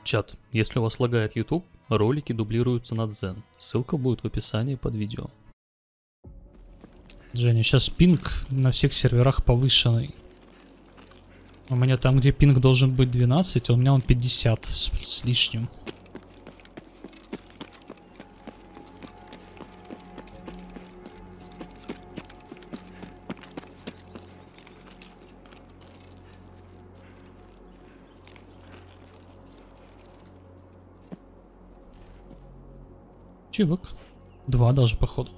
Чат, если у вас лагает YouTube, ролики дублируются на Дзен. Ссылка будет в описании под видео. Женя, сейчас пинг на всех серверах повышенный. У меня там, где пинг должен быть 12, а у меня он 50 с лишним. Чувак. 2 даже, походу.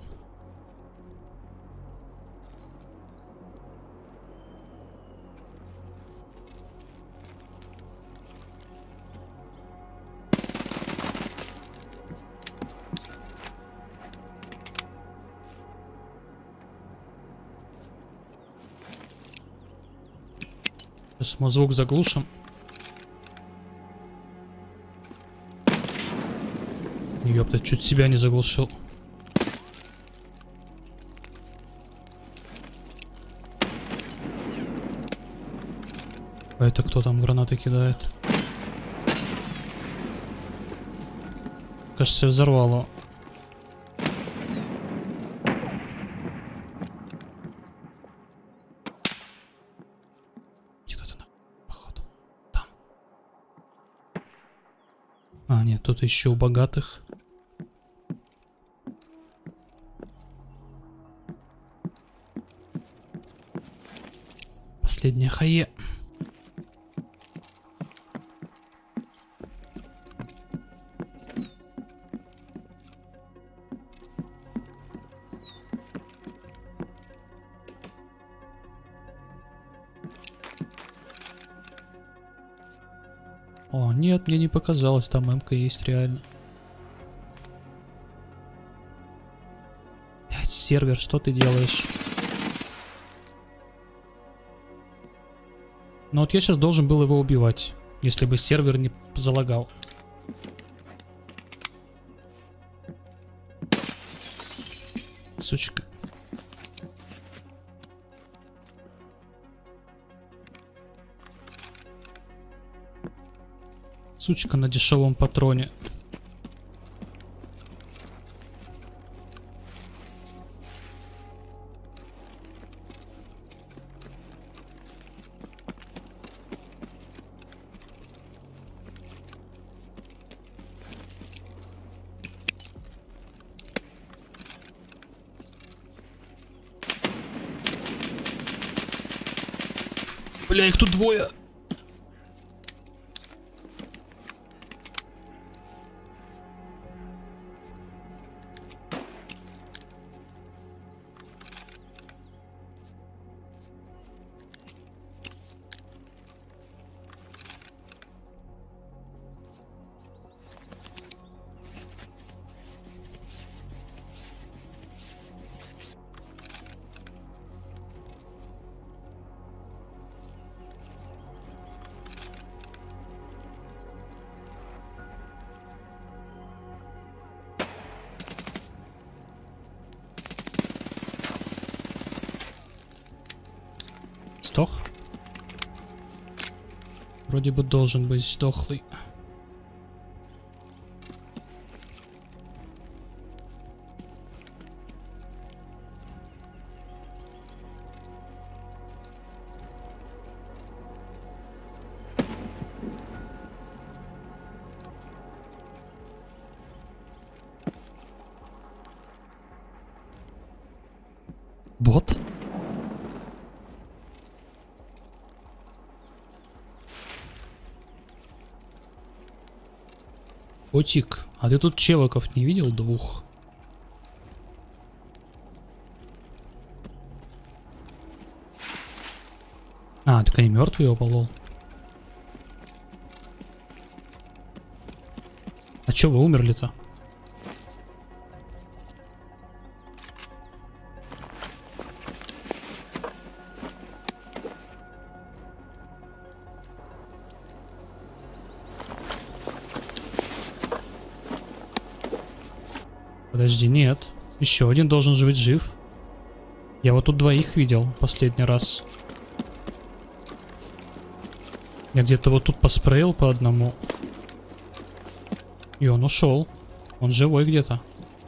Сейчас мы звук заглушим. Ёпта, чуть себя не заглушил. А это кто там гранаты кидает? Кажется, взорвало. Где-то там, походу. Там. А, нет, тут еще у богатых. Последняя хае. О, нет, мне не показалось, там МК есть реально. Сервер, что ты делаешь? Ну вот я сейчас должен был его убивать, если бы сервер не залагал. Сучка. Сучка на дешевом патроне. Бля, их тут двое. Сдох? Вроде бы должен быть сдохлый. Бот? Котик, а ты тут челоков не видел двух? А, так они мертвые его полол. А чё вы умерли-то? Подожди, нет. Еще один должен быть жив. Я вот тут двоих видел последний раз. Я где-то вот тут поспрейл по одному. И он ушел. Он живой где-то.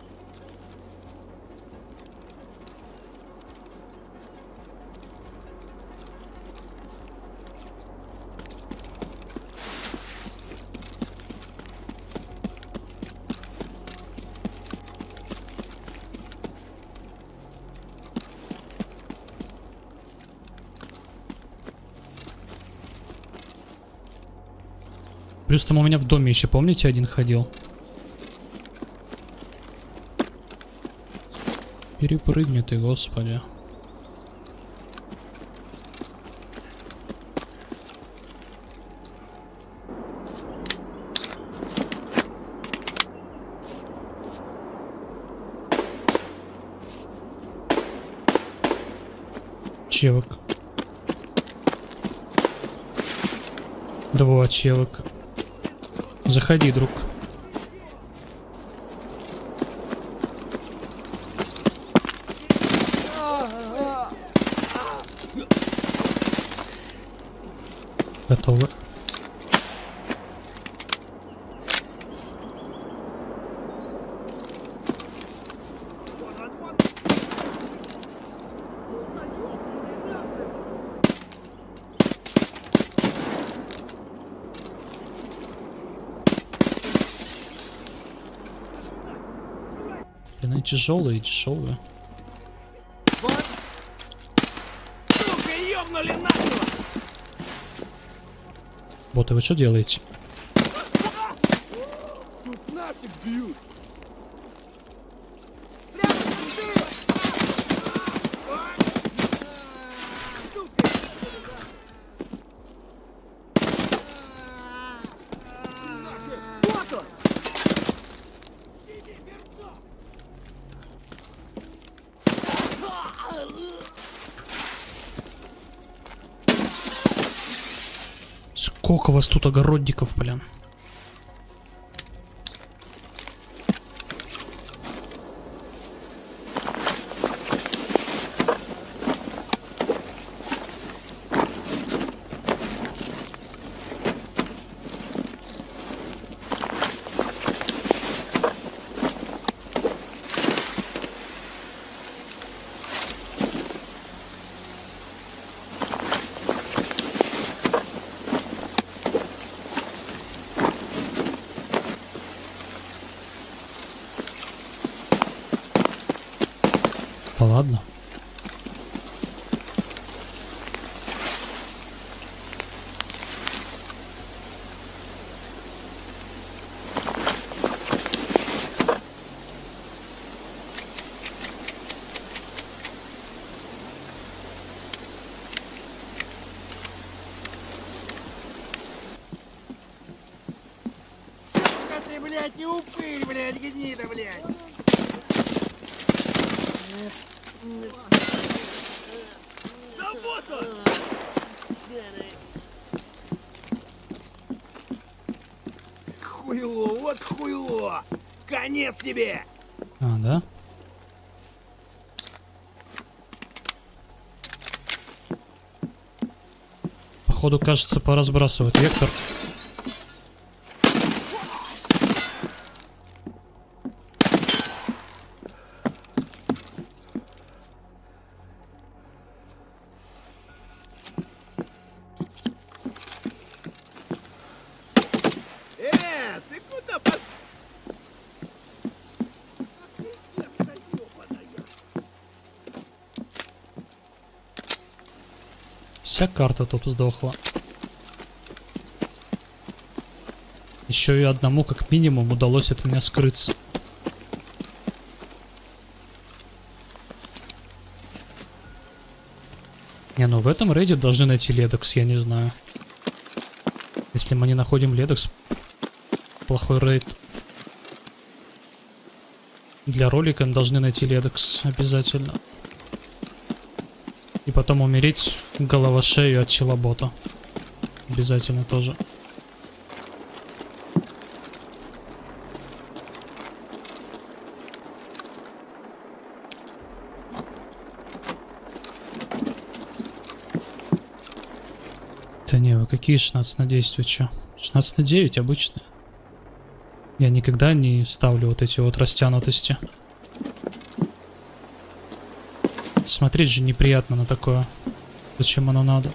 Плюс там у меня в доме еще, помните, один ходил? Перепрыгни ты, господи. Чевок. Два чевок. Заходи, друг. Готовы. Блин, они тяжелые, тяжелые. Сука, ёбнули нахуй! Боты, вы что делаете? Тут наших бьют! Сколько вас тут огородников, блин. Да ладно. Сука ты, блядь, не упырь, блядь, гнида, блядь! Да вот он! Хуйло, вот хуйло! Конец тебе! А, да? Походу, кажется, пора сбрасывать вектор. Ты куда по... Вся карта тут сдохла. Еще и одному, как минимум, удалось от меня скрыться. Не, ну в этом рейде должны найти Ледокс, я не знаю. Если мы не находим Ледокс, плохой рейд. Для ролика должны найти Ледокс обязательно. И потом умереть головошею от челобота. Обязательно тоже. Да не, вы какие 16 на 10, вы чё? 16 на 9 обычные. Я никогда не ставлю вот эти вот растянутости. Смотреть же неприятно на такое. Зачем оно надо?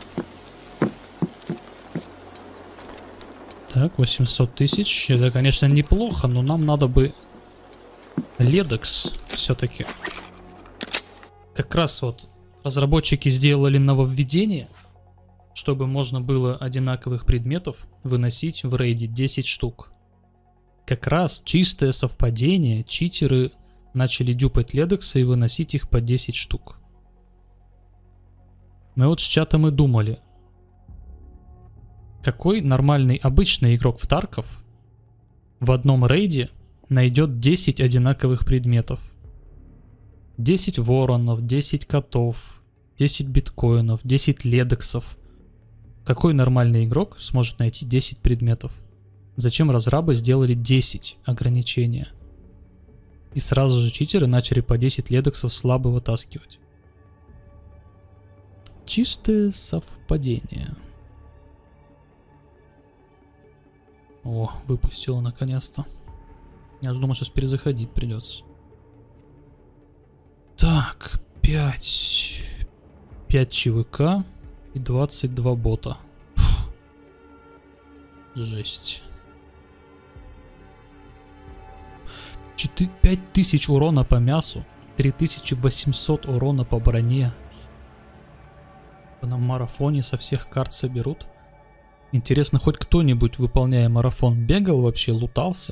Так, 800 тысяч. Это, конечно, неплохо, но нам надо бы Ледекс все-таки. Как раз вот разработчики сделали нововведение, чтобы можно было одинаковых предметов выносить в рейде 10 штук. Как раз чистое совпадение, читеры начали дюпать Ледекса и выносить их по 10 штук. Мы вот с чатом и думали, какой нормальный обычный игрок в Тарков в одном рейде найдет 10 одинаковых предметов. 10 воронов, 10 котов, 10 биткоинов, 10 ледексов. Какой нормальный игрок сможет найти 10 предметов? Зачем разрабы сделали 10 ограничения? И сразу же читеры начали по 10 ледексов слабо вытаскивать. Чистое совпадение. О, выпустила наконец-то. Я же думал, сейчас перезаходить придется. Так, 5 ЧВК и 22 бота. Фух. Жесть. 5000 урона по мясу, 3800 урона по броне. На марафоне со всех карт соберут. Интересно, хоть кто-нибудь, выполняя марафон, бегал вообще, лутался?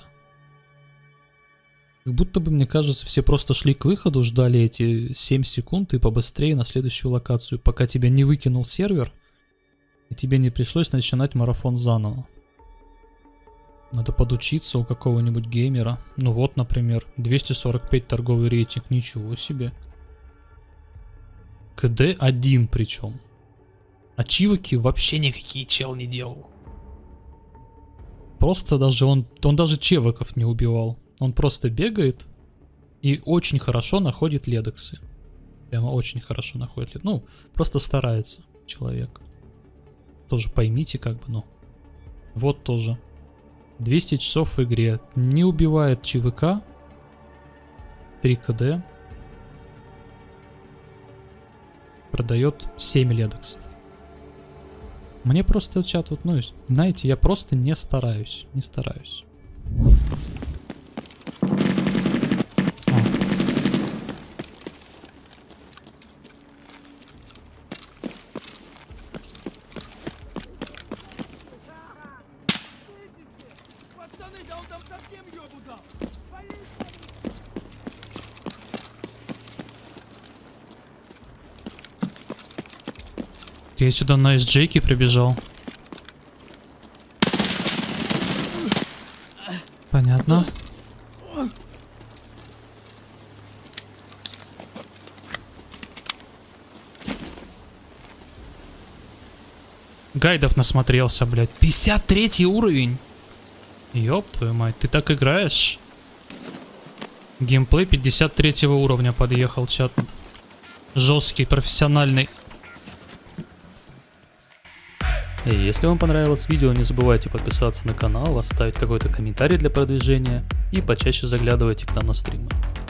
Как будто бы, мне кажется, все просто шли к выходу, ждали эти 7 секунд и побыстрее на следующую локацию, пока тебя не выкинул сервер, и тебе не пришлось начинать марафон заново. Надо подучиться у какого-нибудь геймера. Ну вот, например, 245 торговый рейтинг, ничего себе. КД 1 причем. Ачивки вообще никакие чел не делал. Просто даже он даже чевиков не убивал. Он просто бегает и очень хорошо находит ледексы. Прямо очень хорошо находит. Ну, просто старается человек. Тоже поймите, как бы, ну. Вот тоже. 200 часов в игре. Не убивает ЧВК. 3 КД. Продает 7 ледексов. Мне просто чат вот, ну, знаете, я просто не стараюсь. Не стараюсь. Пацаны, да он там совсем ёбу дал. Я сюда на SJ-ке прибежал. Понятно. Гайдов насмотрелся, блядь. 53 уровень. Ёб твою мать, ты так играешь? Геймплей 53 уровня подъехал, чат. Жесткий, профессиональный. И если вам понравилось видео, не забывайте подписаться на канал, оставить какой-то комментарий для продвижения и почаще заглядывайте к нам на стримы.